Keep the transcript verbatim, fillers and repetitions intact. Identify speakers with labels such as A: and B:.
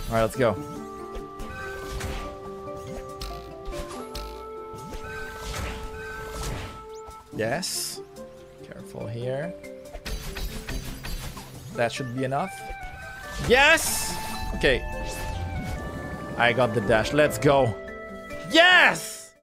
A: Alright, let's go. Yes. Careful here. That should be enough. Yes! Okay. I got the dash. Let's go. Yes!